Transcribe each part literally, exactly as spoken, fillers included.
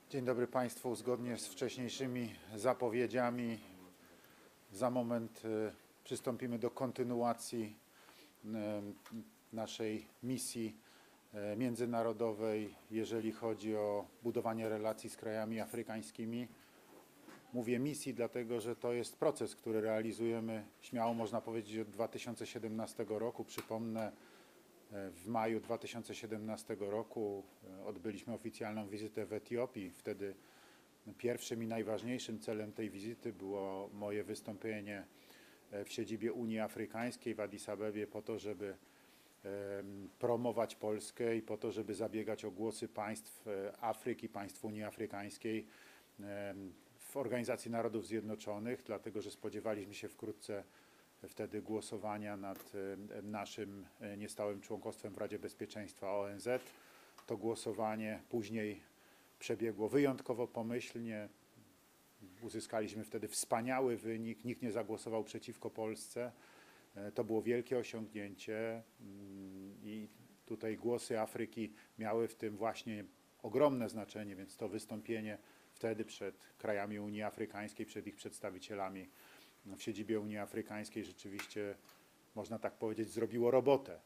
Dzień dobry Państwu. Zgodnie z wcześniejszymi zapowiedziami za moment y, przystąpimy do kontynuacji y, naszej misji y, międzynarodowej, jeżeli chodzi o budowanie relacji z krajami afrykańskimi. Mówię misji, dlatego że to jest proces, który realizujemy, śmiało można powiedzieć, od dwa tysiące siedemnastego roku. Przypomnę, w maju dwa tysiące siedemnastego roku odbyliśmy oficjalną wizytę w Etiopii. Wtedy pierwszym i najważniejszym celem tej wizyty było moje wystąpienie w siedzibie Unii Afrykańskiej w Addis Abebie po to, żeby promować Polskę i po to, żeby zabiegać o głosy państw Afryki, państw Unii Afrykańskiej w Organizacji Narodów Zjednoczonych, dlatego że spodziewaliśmy się wkrótce wtedy głosowania nad naszym niestałym członkostwem w Radzie Bezpieczeństwa O N Z. To głosowanie później przebiegło wyjątkowo pomyślnie. Uzyskaliśmy wtedy wspaniały wynik. Nikt nie zagłosował przeciwko Polsce. To było wielkie osiągnięcie i tutaj głosy Afryki miały w tym właśnie ogromne znaczenie, więc to wystąpienie wtedy przed krajami Unii Afrykańskiej, przed ich przedstawicielami w siedzibie Unii Afrykańskiej rzeczywiście, można tak powiedzieć, zrobiło robotę.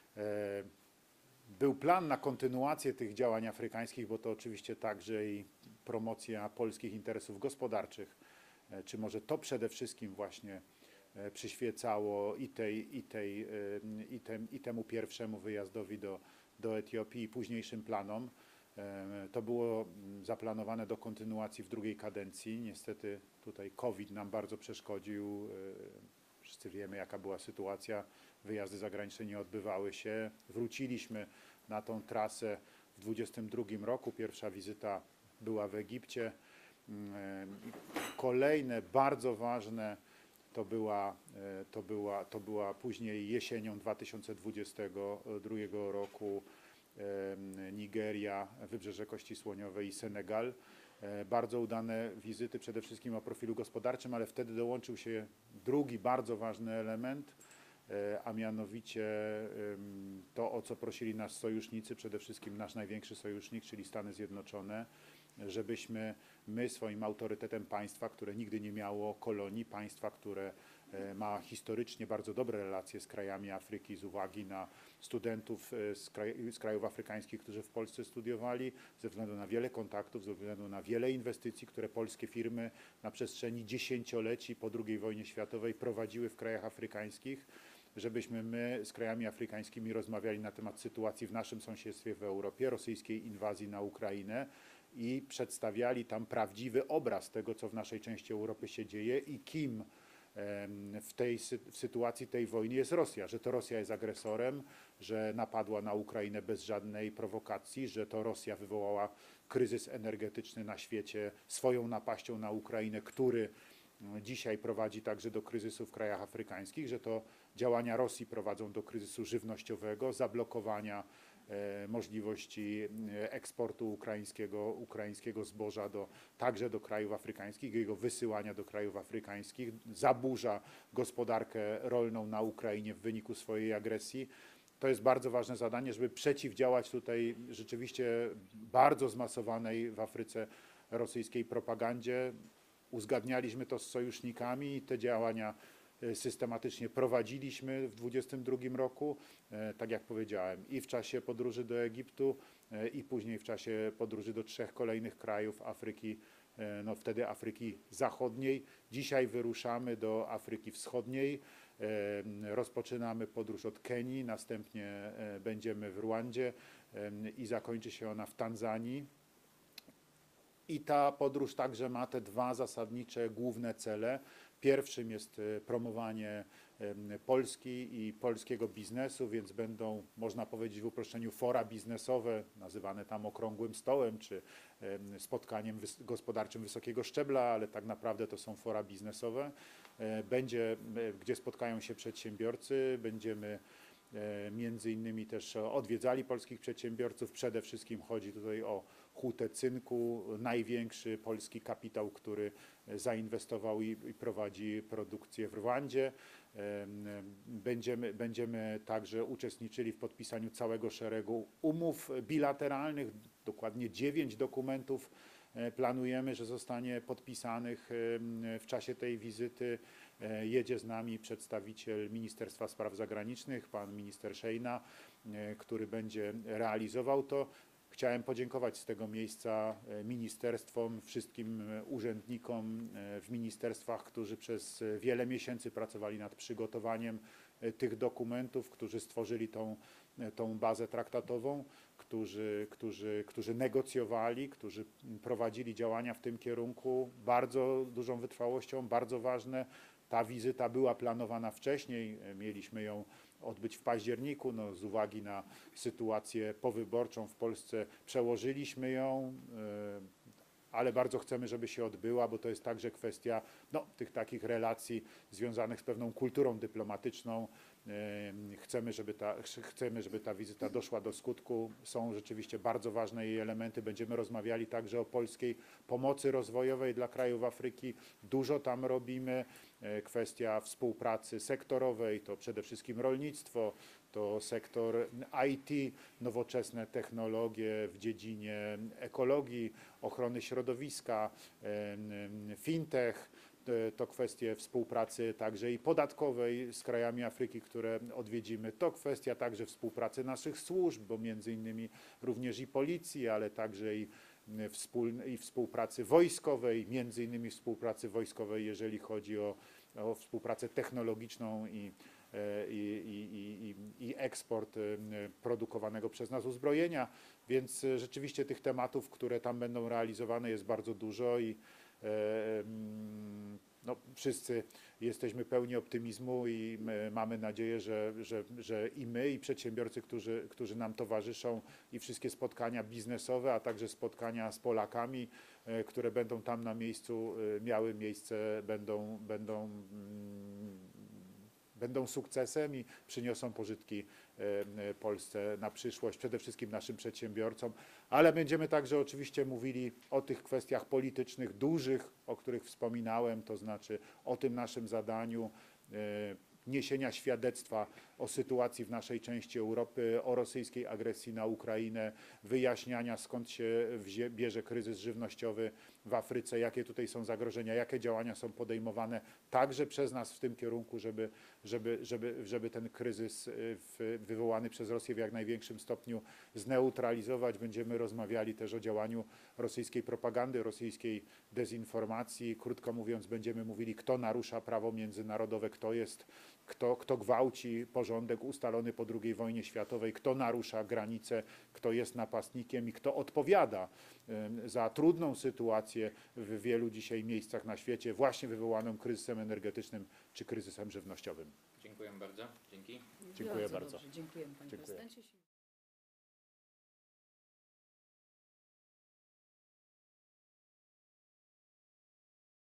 Był plan na kontynuację tych działań afrykańskich, bo to oczywiście także i promocja polskich interesów gospodarczych, czy może to przede wszystkim właśnie przyświecało i, tej, i, tej, i, tem, i temu pierwszemu wyjazdowi do, do Etiopii i późniejszym planom. To było zaplanowane do kontynuacji w drugiej kadencji. Niestety tutaj COVID nam bardzo przeszkodził. Wszyscy wiemy, jaka była sytuacja. Wyjazdy zagraniczne nie odbywały się. Wróciliśmy na tą trasę w dwudziestym drugim roku. Pierwsza wizyta była w Egipcie. Kolejne bardzo ważne to była, to była, to była później jesienią dwa tysiące dwudziestego drugiego roku Nigeria, Wybrzeże Kości Słoniowej i Senegal. Bardzo udane wizyty, przede wszystkim o profilu gospodarczym, ale wtedy dołączył się drugi bardzo ważny element, a mianowicie to, o co prosili nas sojusznicy, przede wszystkim nasz największy sojusznik, czyli Stany Zjednoczone, żebyśmy my swoim autorytetem państwa, które nigdy nie miało kolonii, państwa, które ma historycznie bardzo dobre relacje z krajami Afryki z uwagi na studentów z, kraj, z krajów afrykańskich, którzy w Polsce studiowali, ze względu na wiele kontaktów, ze względu na wiele inwestycji, które polskie firmy na przestrzeni dziesięcioleci po drugiej wojnie światowej prowadziły w krajach afrykańskich, żebyśmy my z krajami afrykańskimi rozmawiali na temat sytuacji w naszym sąsiedztwie w Europie, rosyjskiej inwazji na Ukrainę i przedstawiali tam prawdziwy obraz tego, co w naszej części Europy się dzieje i kim w tej w sytuacji tej wojny jest Rosja, że to Rosja jest agresorem, że napadła na Ukrainę bez żadnej prowokacji, że to Rosja wywołała kryzys energetyczny na świecie swoją napaścią na Ukrainę, który dzisiaj prowadzi także do kryzysu w krajach afrykańskich, że to działania Rosji prowadzą do kryzysu żywnościowego, zablokowania e, możliwości eksportu ukraińskiego, ukraińskiego zboża do, także do krajów afrykańskich, jego wysyłania do krajów afrykańskich, zaburza gospodarkę rolną na Ukrainie w wyniku swojej agresji. To jest bardzo ważne zadanie, żeby przeciwdziałać tutaj rzeczywiście bardzo zmasowanej w Afryce rosyjskiej propagandzie. Uzgadnialiśmy to z sojusznikami i te działania systematycznie prowadziliśmy w dwudziestym drugim roku, tak jak powiedziałem, i w czasie podróży do Egiptu, i później w czasie podróży do trzech kolejnych krajów Afryki, no wtedy Afryki Zachodniej. Dzisiaj wyruszamy do Afryki Wschodniej, rozpoczynamy podróż od Kenii, następnie będziemy w Rwandzie i zakończy się ona w Tanzanii. I ta podróż także ma te dwa zasadnicze, główne cele. Pierwszym jest promowanie Polski i polskiego biznesu, więc będą, można powiedzieć w uproszczeniu, fora biznesowe, nazywane tam okrągłym stołem, czy spotkaniem gospodarczym wysokiego szczebla, ale tak naprawdę to są fora biznesowe. Będzie, gdzie spotkają się przedsiębiorcy, będziemy między innymi też odwiedzali polskich przedsiębiorców. Przede wszystkim chodzi tutaj o hutę cynku, największy polski kapitał, który zainwestował i, i prowadzi produkcję w Rwandzie. Będziemy, będziemy także uczestniczyli w podpisaniu całego szeregu umów bilateralnych, dokładnie dziewięć dokumentów planujemy, że zostanie podpisanych w czasie tej wizyty. Jedzie z nami przedstawiciel Ministerstwa Spraw Zagranicznych, pan minister Szejna, który będzie realizował to. Chciałem podziękować z tego miejsca ministerstwom, wszystkim urzędnikom w ministerstwach, którzy przez wiele miesięcy pracowali nad przygotowaniem tych dokumentów, którzy stworzyli tą, tą bazę traktatową, którzy, którzy, którzy negocjowali, którzy prowadzili działania w tym kierunku bardzo dużą wytrwałością, bardzo ważne. Ta wizyta była planowana wcześniej, mieliśmy ją odbyć w październiku, no, z uwagi na sytuację powyborczą w Polsce przełożyliśmy ją, ale bardzo chcemy, żeby się odbyła, bo to jest także kwestia no, tych takich relacji związanych z pewną kulturą dyplomatyczną. Chcemy żeby, ta, chcemy, żeby ta wizyta doszła do skutku. Są rzeczywiście bardzo ważne jej elementy. Będziemy rozmawiali także o polskiej pomocy rozwojowej dla krajów Afryki. Dużo tam robimy. Kwestia współpracy sektorowej to przede wszystkim rolnictwo, to sektor I T, nowoczesne technologie w dziedzinie ekologii, ochrony środowiska, fintech. To kwestie współpracy także i podatkowej z krajami Afryki, które odwiedzimy. To kwestia także współpracy naszych służb, bo między innymi również i policji, ale także i, wspólne, i współpracy wojskowej, między innymi współpracy wojskowej, jeżeli chodzi o, o współpracę technologiczną i, i, i, i, i eksport produkowanego przez nas uzbrojenia. Więc rzeczywiście tych tematów, które tam będą realizowane, jest bardzo dużo i no, wszyscy jesteśmy pełni optymizmu i mamy nadzieję, że, że, że i my, i przedsiębiorcy, którzy, którzy nam towarzyszą, i wszystkie spotkania biznesowe, a także spotkania z Polakami, które będą tam na miejscu miały miejsce, będą, będą będą sukcesem i przyniosą pożytki Polsce na przyszłość, przede wszystkim naszym przedsiębiorcom, ale będziemy także oczywiście mówili o tych kwestiach politycznych dużych, o których wspominałem, to znaczy o tym naszym zadaniu niesienia świadectwa o sytuacji w naszej części Europy, o rosyjskiej agresji na Ukrainę, wyjaśniania skąd się bierze kryzys żywnościowy w Afryce, jakie tutaj są zagrożenia, jakie działania są podejmowane także przez nas w tym kierunku, żeby, żeby, żeby, żeby ten kryzys wywołany przez Rosję w jak największym stopniu zneutralizować. Będziemy rozmawiali też o działaniu rosyjskiej propagandy, rosyjskiej dezinformacji. Krótko mówiąc, będziemy mówili, kto narusza prawo międzynarodowe, kto jest Kto, kto gwałci porządek ustalony po drugiej wojnie światowej, kto narusza granice, kto jest napastnikiem i kto odpowiada za trudną sytuację w wielu dzisiaj miejscach na świecie, właśnie wywołaną kryzysem energetycznym czy kryzysem żywnościowym. Dziękuję bardzo. Dzięki. Dziękuję bardzo. Dobrze. Dziękujemy, panie Dziękuję. prezydencie.